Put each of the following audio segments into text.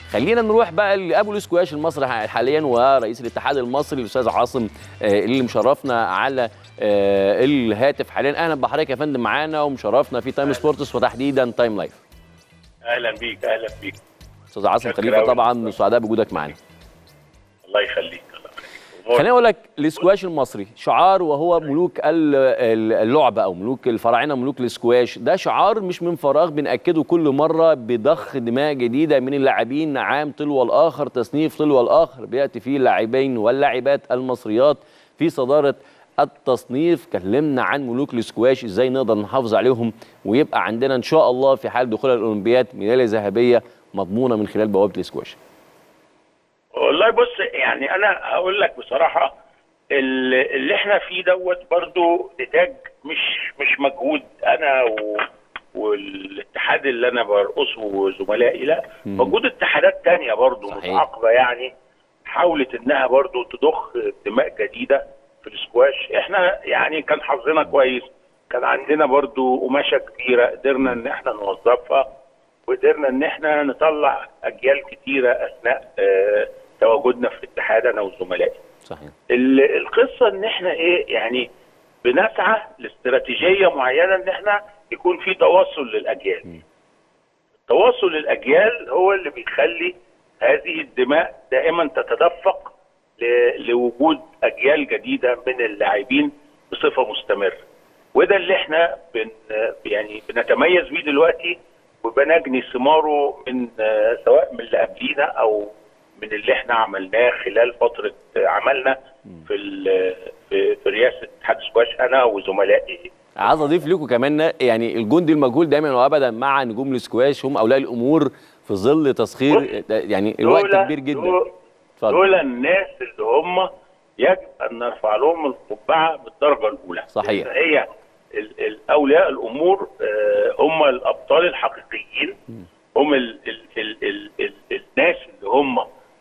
خلينا نروح بقى لابو الاسكواش المصري حاليا ورئيس الاتحاد المصري الاستاذ عاصم اللي مشرفنا على الهاتف حاليا. اهلا بحضرتك يا فندم معانا ومشرفنا في تايم سبورتس وتحديدا تايم لايف. اهلا بيك اهلا بيك استاذ عاصم خليفه، طبعا سعداء بوجودك معانا. الله يخليك. خليني اقول لك الاسكواش المصري شعار، وهو ملوك اللعبه او ملوك الفراعنه ملوك الاسكواش. ده شعار مش من فراغ، بنأكده كل مره بضخ دماء جديده من اللاعبين عام تلو الاخر، تصنيف تلو الاخر بياتي فيه اللاعبين واللاعبات المصريات في صداره التصنيف. كلمنا عن ملوك الاسكواش، ازاي نقدر نحافظ عليهم ويبقى عندنا ان شاء الله في حال دخول الاولمبياد ميداليه ذهبيه مضمونه من خلال بوابه الاسكواش. والله بص، يعني انا هقول لك بصراحه اللي احنا فيه دوت برضو نتاج مش مجهود انا والاتحاد اللي انا برقصه وزملائي، لا مجهود اتحادات تانية برضو متعاقبه، يعني حاولت انها برضو تضخ دماء جديده في الاسكواش. احنا يعني كان حظنا كويس، كان عندنا برضو قماشه كبيره قدرنا ان احنا نوظفها، وقدرنا ان احنا نطلع اجيال كتيره اثناء تواجدنا في الاتحاد انا وزملائي. صحيح. القصه ان احنا ايه، يعني بنسعى لاستراتيجيه معينه ان احنا يكون في تواصل للاجيال. التواصل للاجيال هو اللي بيخلي هذه الدماء دائما تتدفق لوجود اجيال جديده من اللاعبين بصفه مستمره. وده اللي احنا يعني بنتميز بيه دلوقتي، وبنجني ثماره من سواء من اللي قبلينا او من اللي احنا عملناه خلال فتره عملنا في رئاسه اتحاد السكواش انا وزملائي. عايز اضيف لكم كمان، يعني الجندي المجهول دايما وابدا مع نجوم الاسكواش هم اولياء الامور في ظل تسخير، يعني الوقت كبير جدا. دول الناس اللي هم يجب ان نرفع لهم القبعه بالدرجه الاولى. صحيح. هي اولياء الامور هم الابطال الحقيقيين، هم الناس اللي هم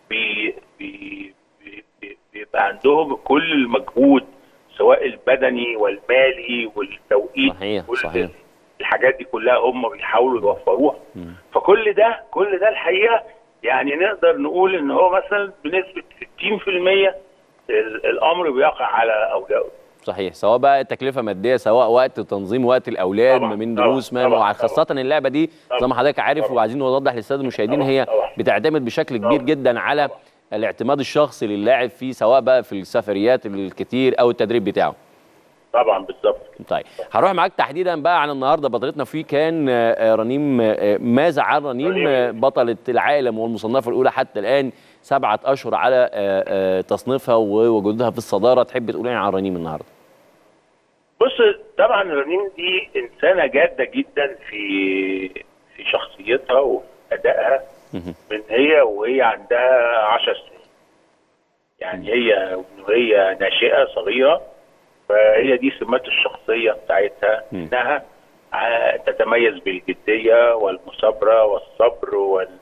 بيبقى عندهم كل المجهود سواء البدني والمالي والتوقيت. صحيح. الحاجات دي كلها هم بيحاولوا يوفروها. فكل ده الحقيقه يعني نقدر نقول ان هو مثلا بنسبه 60% الامر بيقع على اولياء. صحيح، سواء بقى تكلفه ماديه، سواء وقت تنظيم وقت الاولاد ما بين دروس، خاصه اللعبه دي زي ما حضرتك عارف وعايزين نوضح للساده المشاهدين، هي بتعتمد بشكل كبير جدا على الاعتماد الشخصي للاعب فيه، سواء بقى في السفريات الكتير او التدريب بتاعه. طبعا بالظبط. طيب هروح معاك تحديدا بقى عن النهارده. بطلتنا فيه كان رنيم ماذا عن رنيم بطله العالم والمصنفه الاولى حتى الان، 7 أشهر على تصنيفها ووجودها في الصداره. تحب تقول ايه عن رنيم النهارده؟ بص، طبعا رنيم دي انسانه جاده جدا في شخصيتها وادائها من وهي عندها 10 سنين. يعني هي ناشئه صغيره، فهي دي سمات الشخصيه بتاعتها، انها تتميز بالجديه والمثابره والصبر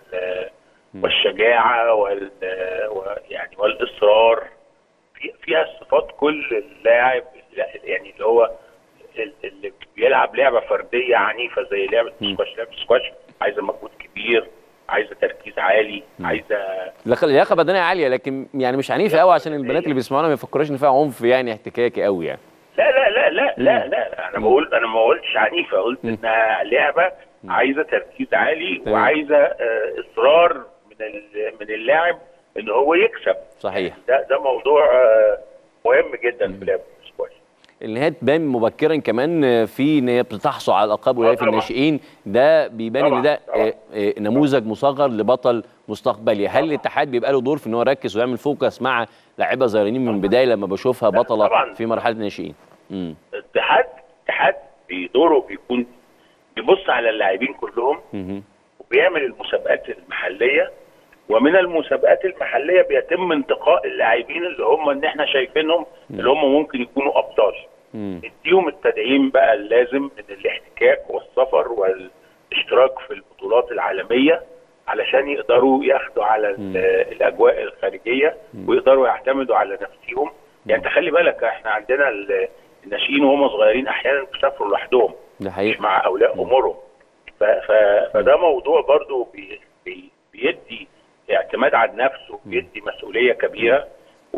والشجاعه يعني والاصرار. فيها صفات كل اللاعب، يعني اللي هو اللي بيلعب لعبه فرديه عنيفه زي لعبه السكواش. لعبه السكواش عايزه مجهود كبير، عايزه تركيز عالي، عايزه لياقه بدنيه عاليه، لكن يعني مش عنيفه قوي عشان البنات اللي بيسمعونا ما يفكروش ان فيها عنف يعني احتكاكي قوي يعني. لا لا لا لا لا لا انا ما قلتش عنيفه، قلت انها لعبه عايزه تركيز عالي وعايزه اصرار من اللاعب ان هو يكسب. صحيح. ده موضوع مهم جدا في لعبه السكواش. ان هي تبان مبكرا كمان في ان هي بتحصل على الالقاب وهي في الناشئين، ده بيبان ان ده نموذج مصغر لبطل مستقبلي. هل الاتحاد بيبقى له دور في ان هو يركز ويعمل فوكس مع لاعيبه زي رنيم من البدايه لما بشوفها بطله في مرحله الناشئين؟ الاتحاد بدوره بيكون بيبص على اللاعبين كلهم وبيعمل المسابقات المحليه، ومن المسابقات المحليه بيتم انتقاء اللاعبين اللي هم ان احنا شايفينهم اللي هم ممكن يكونوا ابطال. نديهم التدعيم بقى اللازم من الاحتكاك والسفر والاشتراك في البطولات العالميه علشان يقدروا ياخدوا على الاجواء الخارجيه ويقدروا يعتمدوا على نفسهم. يعني تخلي بالك احنا عندنا الناشئين وهم صغيرين احيانا بيسافروا لوحدهم مش مع اولياء امورهم. فده موضوع برضو بيدي اعتماد على النفس وبيدي مسؤوليه كبيره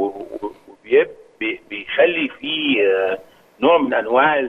وبيخلي فيه نوع من انواع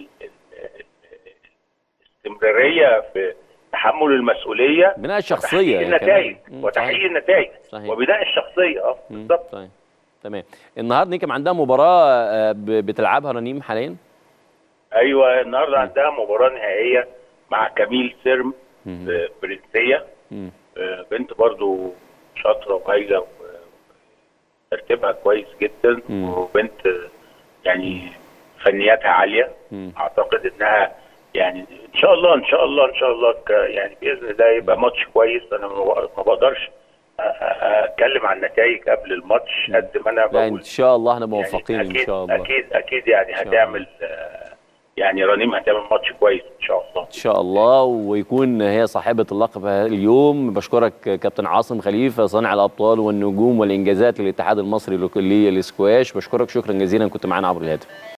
الاستمراريه في تحمل المسؤوليه، بناء الشخصيه النتائج وتحقيق النتائج وبناء الشخصيه. بالظبط. طيب تمام. النهارده كان عندها مباراه بتلعبها رنيم حاليا؟ ايوه النهارده عندها مباراه نهائيه مع كميل سيرم فرنسيه، بنت برضو شاطره وهايله وترتيبها كويس جدا، وبنت يعني فنياتها عاليه. اعتقد انها يعني ان شاء الله يعني باذن الله يبقى ماتش كويس. انا ما بقدرش اتكلم عن النتائج قبل الماتش قد ما انا بقول. لا ان شاء الله احنا موفقين يعني ان شاء الله. اكيد يعني هتعمل يعني رنيم هتعمل ماتش كويس ان شاء الله. ان شاء الله، ويكون هي صاحبه اللقب اليوم. بشكرك كابتن عاصم خليفه صانع الابطال والنجوم والانجازات للاتحاد المصري للسكواش. بشكرك شكرا جزيلا، كنت معانا عبر الهاتف.